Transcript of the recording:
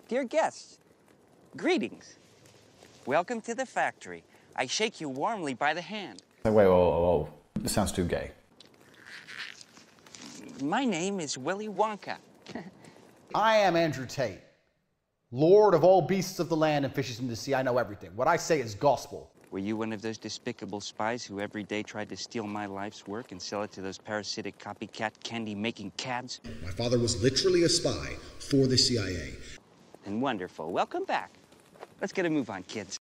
Dear guests, greetings. Welcome to the factory. I shake you warmly by the hand. Wait, whoa. This sounds too gay. My name is Willy Wonka. I am Andrew Tate, Lord of all beasts of the land and fishes in the sea. I know everything. What I say is gospel. Were you one of those despicable spies who every day tried to steal my life's work and sell it to those parasitic copycat candy-making cads? My father was literally a spy for the CIA. And wonderful. Welcome back. Let's get a move on, kids.